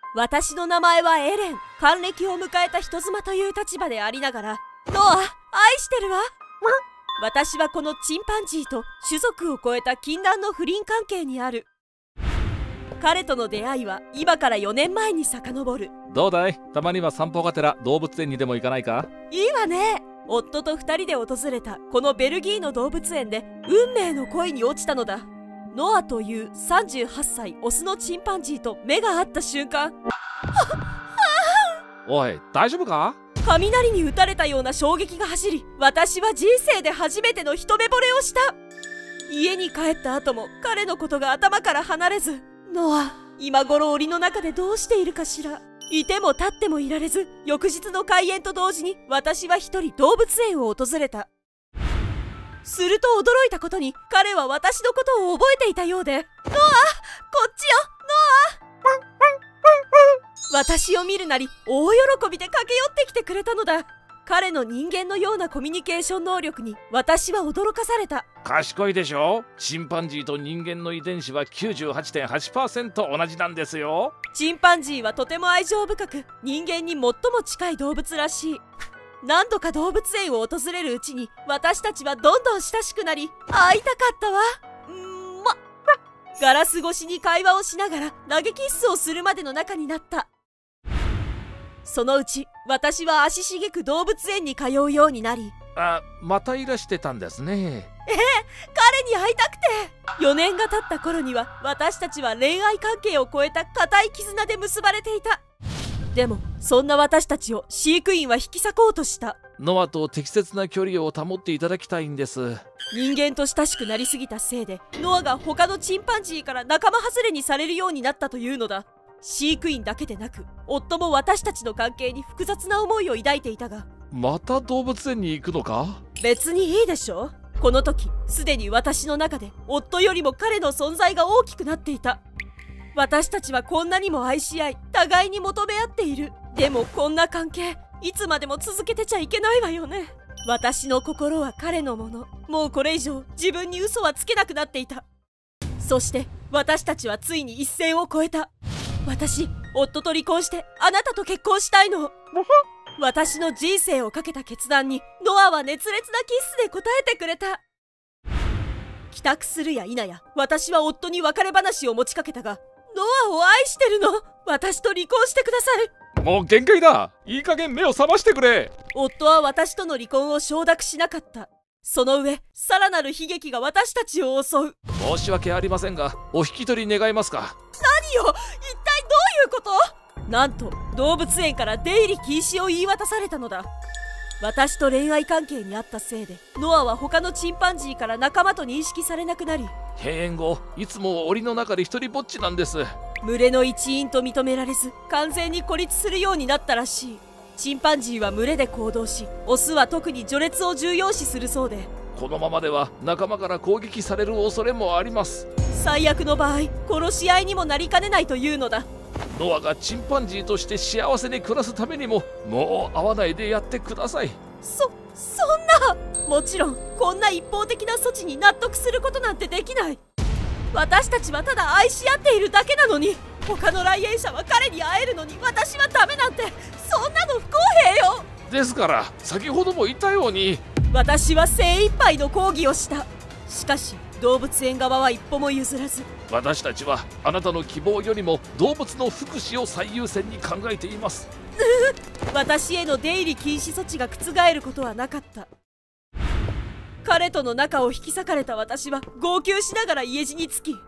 私の名前はエレン。還暦を迎えた人妻という立場でありながら、ノア、愛してるわ。私はこのチンパンジーと種族を超えた禁断の不倫関係にある。彼との出会いは今から4年前に遡る。 どうだい？たまには散歩がてら動物園にでも行かないか？ いいわね。夫と2人で訪れたこのベルギーの動物園で運命の恋に落ちたのだ。ノアという38歳オスのチンパンジーと目が合った瞬間、 おい、大丈夫か？ 雷に打たれたような衝撃が走り、私は人生で初めての一目惚れをした。家に帰った後も彼のことが頭から離れず、ノア、今頃檻の中でどうしているかしら。いても立ってもいられず、翌日の開園と同時に私は一人動物園を訪れた。すると驚いたことに、彼は私のことを覚えていたようで、ノア、こっちよ、ノア。私を見るなり大喜びで駆け寄ってきてくれたのだ。彼の人間のようなコミュニケーション能力に私は驚かされた。 賢いでしょ？チンパンジーと人間の遺伝子は 98.8% 同じなんですよ。 チンパンジーはとても愛情深く、人間に最も近い動物らしい。何度か動物園を訪れるうちに私たちはどんどん親しくなり、会いたかったわ。ガラス越しに会話をしながら投げキッスをするまでの仲になった。そのうち私は足しげく動物園に通うようになり、 またいらしてたんですね。 彼に会いたくて。4年が経った頃には私たちは恋愛関係を超えた固い絆で結ばれていた。でもそんな私たちを飼育員は引き裂こうとした。 ノアと適切な距離を保っていただきたいんです。 人間と親しくなりすぎたせいで、ノアが他のチンパンジーから仲間外れにされるようになったというのだ。飼育員だけでなく、夫も私たちの関係に複雑な思いを抱いていたが。 また動物園に行くのか？ 別にいいでしょ。この時すでに私の中で夫よりも彼の存在が大きくなっていた。私たちはこんなにも愛し合い、互いに求め合っている。でもこんな関係、いつまでも続けてちゃいけないわよね。私の心は彼のもの。もうこれ以上自分に嘘はつけなくなっていた。そして私たちはついに一線を越えた。私、夫と離婚してあなたと結婚したいの。私の人生をかけた決断にノアは熱烈なキスで応えてくれた。帰宅するや否や私は夫に別れ話を持ちかけたが、ノアを愛してるの。私と離婚してください。 もう限界だ。いい加減目を覚ましてくれ。 夫は私との離婚を承諾しなかった。その上、さらなる悲劇が私たちを襲う。 申し訳ありませんが、お引き取り願えますか？ 何よ、一体どういうこと？なんと動物園から出入り禁止を言い渡されたのだ。私と恋愛関係にあったせいで、ノアは他のチンパンジーから仲間と認識されなくなり、 閉園後いつも檻の中で一人ぼっちなんです。 群れの一員と認められず、完全に孤立するようになったらしい。チンパンジーは群れで行動し、オスは特に序列を重要視するそうで、 このままでは仲間から攻撃される恐れもあります。 最悪の場合、殺し合いにもなりかねないというのだ。 ノアがチンパンジーとして幸せに暮らすためにも、もう会わないでやってください。 そんな。もちろんこんな一方的な措置に納得することなんてできない。私たちはただ愛し合っているだけなのに、他の来園者は彼に会えるのに私はダメなんて、そんなの不公平よ。 ですから先ほども言ったように、 私は精一杯の抗議をした。しかし動物園側は一歩も譲らず、 私たちはあなたの希望よりも動物の福祉を最優先に考えています。 私への出入り禁止措置が覆ることはなかった。彼との仲を引き裂かれた私は号泣しながら家路につき、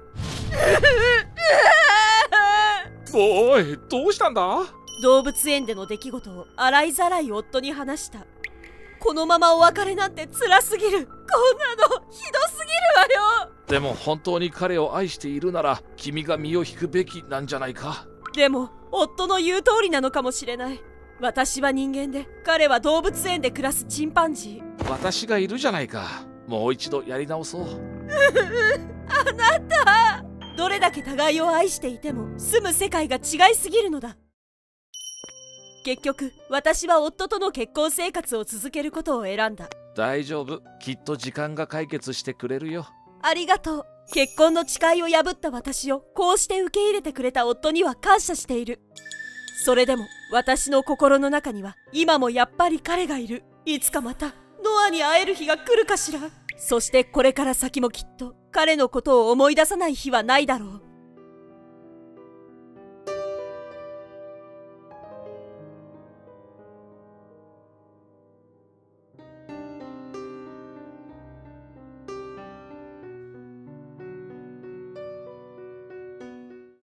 おい、どうしたんだ？ 動物園での出来事を洗いざらい夫に話した。このままお別れなんて辛すぎる。こんなのひどすぎるわよ。 でも本当に彼を愛しているなら、君が身を引くべきなんじゃないか？ でも夫の言う通りなのかもしれない。私は人間で、彼は動物園で暮らすチンパンジー。 私がいるじゃないか。もう一度やり直そう。 あなた、どれだけ互いを愛していても住む世界が違いすぎるのだ。結局私は夫との結婚生活を続けることを選んだ。 大丈夫、きっと時間が解決してくれるよ。 ありがとう。 結婚の誓いを破った私をこうして受け入れてくれた夫には感謝している。それでも私の心の中には今もやっぱり彼がいる。いつかまたノアに会える日が来るかしら。そしてこれから先もきっと彼のことを思い出さない日はないだろう。